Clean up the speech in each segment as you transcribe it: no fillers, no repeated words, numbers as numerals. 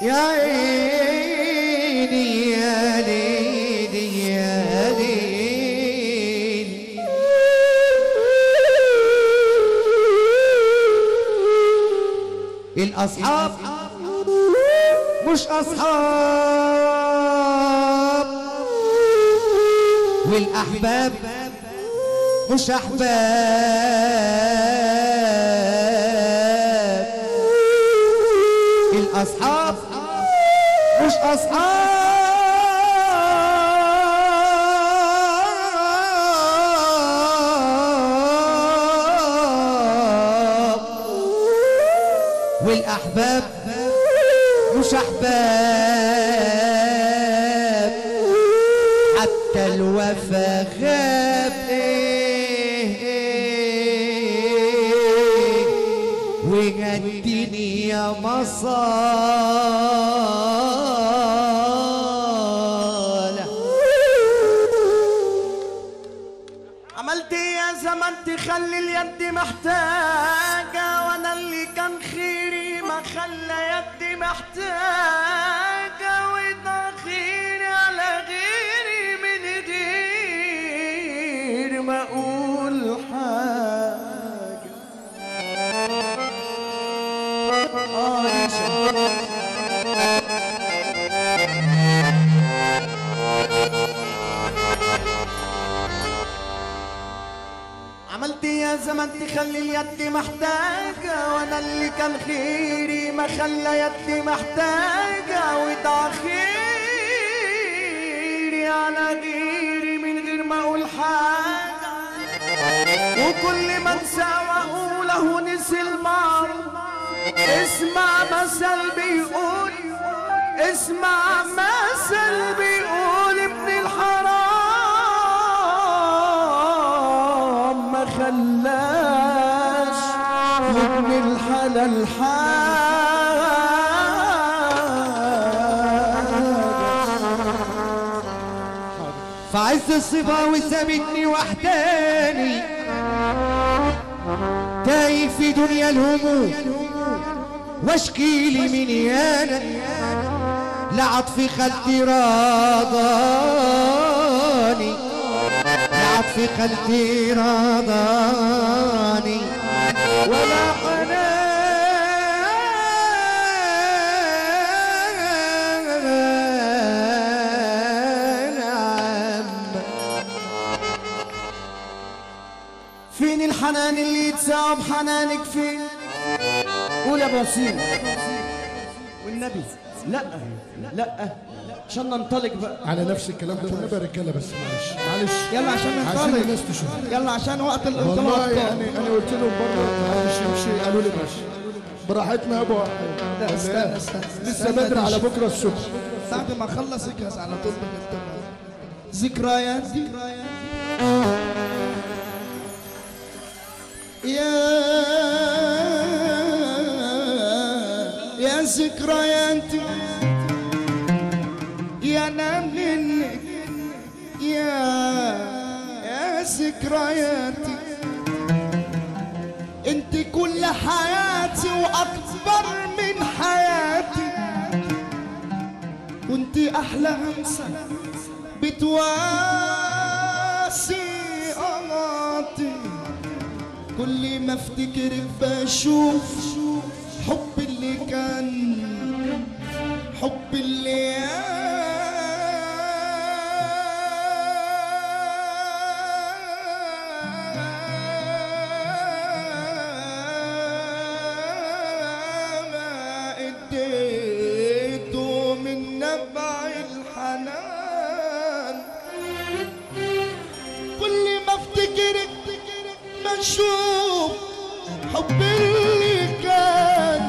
يا عيني يا ليلي يا ليل. الأصحاب مش أصحاب، والأحباب مش أحباب. الأصحاب مش أصحاب، والأحباب مش أحباب. حتى الوفا غاب وجدني يا مصالح. عملت ايه يا زمان تخلي اليد محتاجة، وانا اللي كان خيري ما خلى يدي محتاجة، وده خيري على غيري من غير ما اقول حاجة. عملت يا زمان تخلي اليد محتاجة، وانا اللي كان خيري ما خلى يدي محتاجة، وده خيري على غيري من غير ما اقول حاجة. وكل ما انسى واقوله نسي المعروف. اسمع مثل بيقول، اسمع مثل بيقول ابن الحرام ما خلاش ابن الحلال فعز الصبا وسابتني وحداني تايه في دنيا الهموم، واشكي لي من يانا لعطف خالتي راضاني، لعطف خالتي راضاني ولا حنان عم. فين الحنان اللي يتساوى بحنانك؟ فين؟ قول يا ابو حسين والنبي. لا لا عشان ننطلق بقى على نفس الكلام ده والنبي يا رجاله. بس معلش معلش يلا عشان ننطلق، عشان الناس تشوف. يلا عشان وقت الانطلاق. والله يعني انا قلت لهم بره محدش يمشي، قالوا لي ماشي براحتنا يا ابو. لا استنى لسه بدري على بكره الصبح. بعد ما اخلص اجهز على طول بالانتباه. ذكرياتي يا ذكرياتي يا نام منك يا ذكرياتي. انت كل حياتي واكبر من حياتي، كنت احلى همسه بتواسي قناطي. كل ما افتكرك بشوف حب اللي كان، حب اللي ما اديته من نبع الحنان. كل ما افتكرك بشوف حب اللي كان،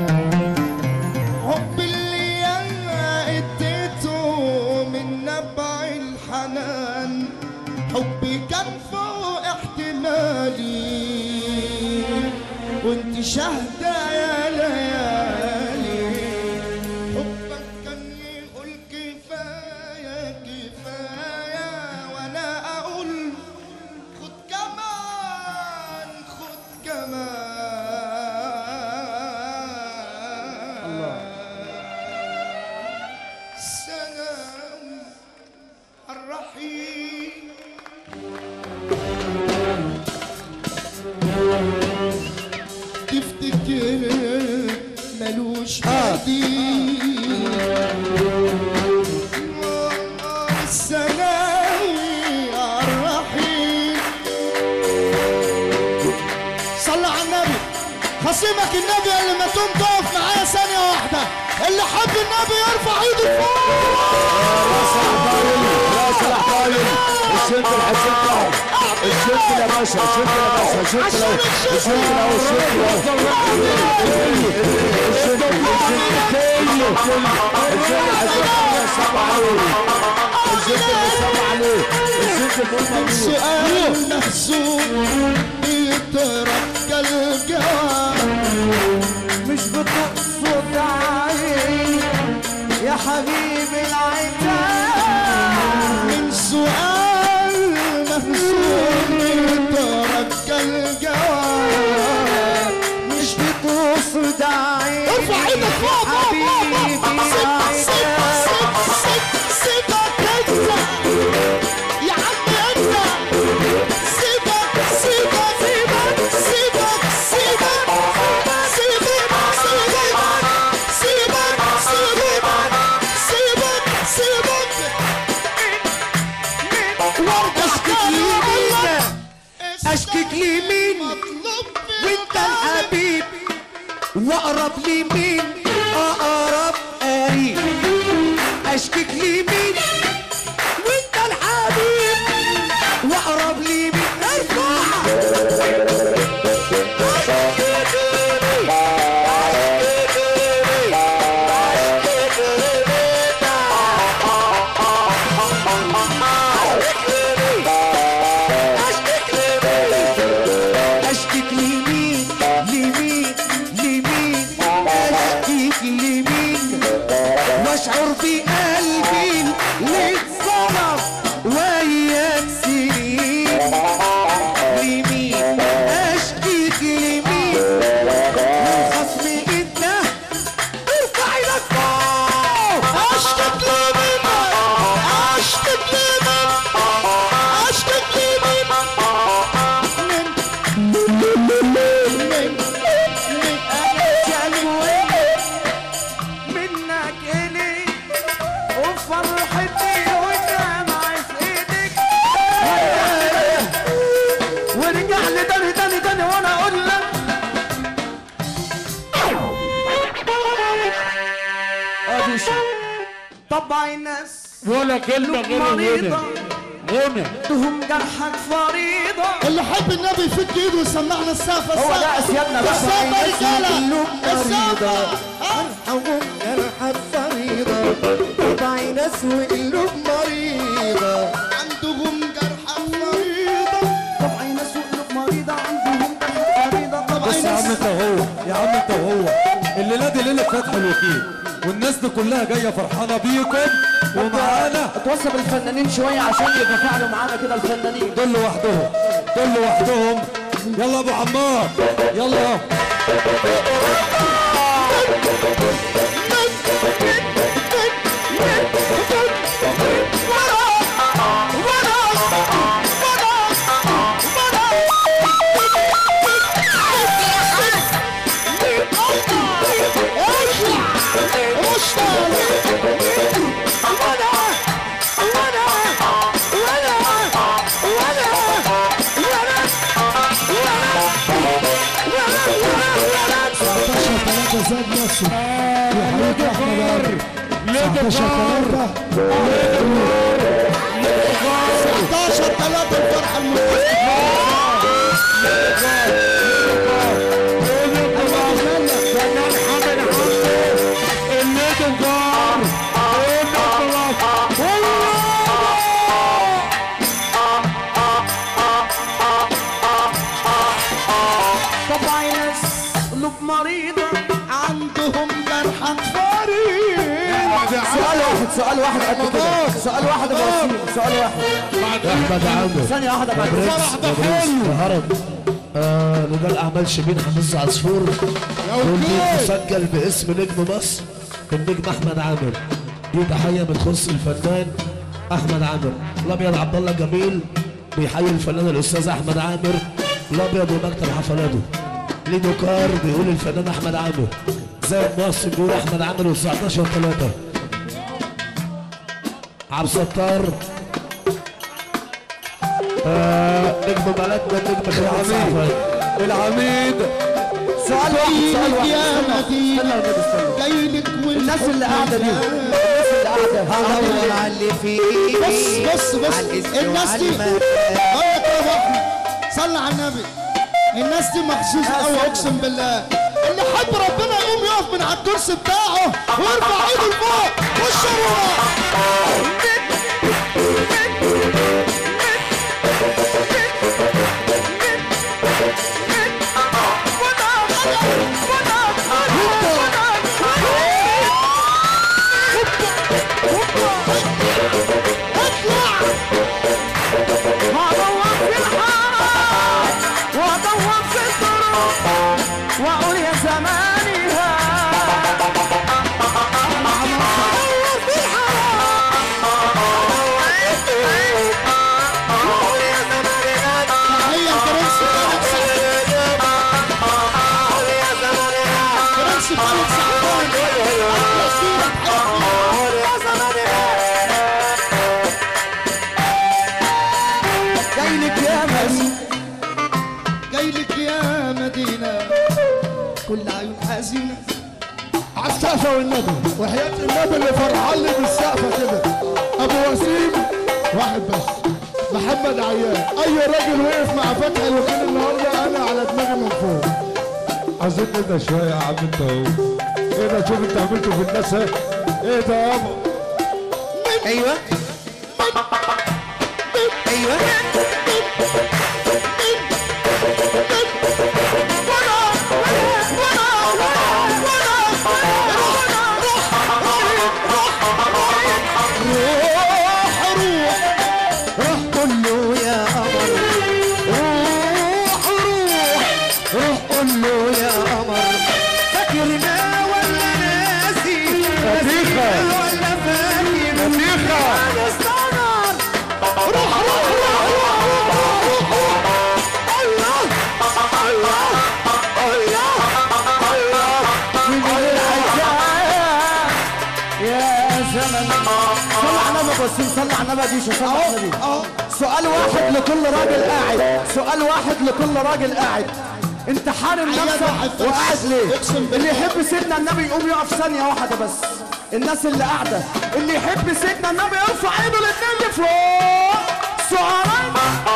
حب اللي انا اديته من نبع الحنان. حبي كان فوق احتمالي وانت شاهدة يا ليالي. حبك كان يقول كفاية كفاية، وانا اقول خد كمان خد كمان. الله افتكر ملوش بديل. السلام عالرحيم. صلى على النبي. خصيمك النبي اللي ما تقوم تقف معايا ثانية واحدة، اللي حب النبي يرفع ايده فوق. يا صلاح طايل الشنت الحسين طايل الشنت يا باشا الشنت يا باشا الشنت لو الشنت لو الشنت لو الشنت كله الشنت الحسين طايل صبع عليه الشنت اللي صبع عليه الشنت اللي سؤال محسوب بيترك الجواب، مش بتقصد عيني يا حبيبي العتاب، من سؤال محسوب بيترك الجواب، مش بتقصد عيني ارفع ايدك فوق حبيبي سيبك انت يا عم انت، سيبك سيبك سيبك سيبك سيبك سيبك سيبك سيبك سيبك اشكيك لمين وانت الحبيب، واقرب لمين اقرب قريب. اشكيك لمين وانت الحبيب، واقرب لمين ارفع. اشكيك لمين لمين لمين، اشكيك لمين واشعر بقلبي اللي اتظلم وياك سنين. لمين اشكيك لمين والخصم انت ارفع ايدك فوق. اشتك لمين اشتك لمين اشتك لمين منك إلي وفرحتي ودمعي في ايدك، ورجع لي تاني وانا اقول لك طبع الناس ولا كلمة غير مريضة غنى تهم جرحك فريضة. اللي حب النبي يفك ايده ويسمعنا السقف. هو ده اسيادنا بقى. السقف رجاله السقف. ارحمهم جرح الفريضة، طبع ناس وقلوب مريضة. عندهم جرح فريضة، طبع ناس وقلوب مريضة عندهم جرح فريضة. طبع بص يا عم انت وهو يا عم انت وهو، الليله دي ليله فتح الوكيل، والناس دي كلها جايه فرحانه بيكم ومعانا. اتوصى بالفنانين شوية عشان يتفاعلوا معانا كده الفنانين. دول لوحدهم دول لوحدهم. يلا يا ابو عمار يلا. زاد نفسه وحياة احمد عمرو 19-3 الفرحة طبع ناس قلوب مريضة عندهم جرح فريض. سؤال واحد قد كده. سؤال واحد يا وسيم. سؤال واحد. احمد عامر ثانية واحدة بعد الفرح ده حلو. هرب رجال اعمال شبين حمص عصفور، والدي مسجل باسم نجم مصر النجم احمد عامر. دي تحيه بتخص الفنان احمد عامر. الابيض عبد الله جميل بيحيي الفنان الاستاذ احمد عامر الابيض ومكتب حفلاته. ليدو كار بيقول الفنان احمد عامر، زايد مصر بيقول احمد عامر و19/3. عبد الستار نجم بلدنا النجم خالد سعفان. العميد سؤال واحد يا مدينة جايلك الناس اللي قاعده دي، الناس اللي قاعده هدور على اللي فيه. بص الناس دي بقول لك ايه يا احمد صلي على النبي، الناس دي مخصوصه قوي اقسم بالله. اللي حب ربنا يقوم يقف من على الكرسي بتاعه ويرفع ايده لفوق والشروق. واقول يا زمانها ادور في الحرام واقول يا زمانها هي الفرنسي فرنسي خالد سعفان جايلك يا مدينة جايلك يا مدينة كل عيون حزينة على السقفة والنبي وحياة النبي اللي فرحان لي بالسقفة كده. أبو وسيم واحد بس، محمد عيان. أي راجل وقف مع فتحي الوكيل النهارده أنا على دماغي من فوق. عايزين نهدى شوية يا عم أنت أهو. إيه ده؟ شوف أنت عملته في الناس إيه؟ إيه ده يابا؟ ايوه ايوه روح قول له يا قمر، روح قول له يا قمر، فاكرنا ولا ناسي؟ نسيخة ولا فاكر؟ نسيخة انا استغرب. روح الله الله الله يا زمن. صلى على النبي بس، صلى على النبي دي، صلى على النبي. سؤال واحد لكل راجل قاعد، سؤال واحد لكل راجل قاعد. انت حارم نفسك وقاعد ليه؟ اللي يحب سيدنا النبي يقوم يقف ثانية واحدة بس. الناس اللي قاعدة اللي يحب سيدنا النبي يرفع ايده الاتنين لفوق. سعراء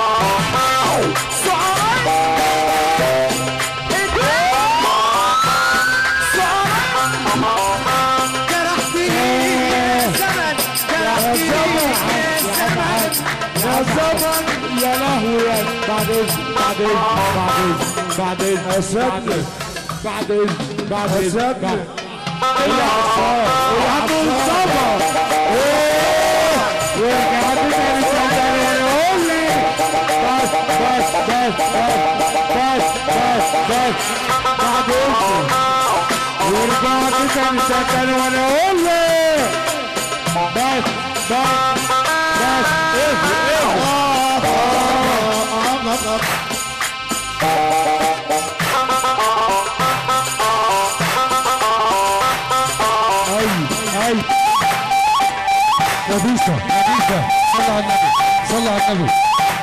يا زمن يا لهوي. بعد إذن بعد إذن بعد إذن يا سيدنا، بعد إذن بعد إذن يا سيدنا. يا عصام يا عم مصطفى ورجعت لي الصندوق يقول لي بس بعد إذن. ورجعت تاني صندوق وانا اقول لي بس اي نبيسة صلى على النبي صلى على النبي.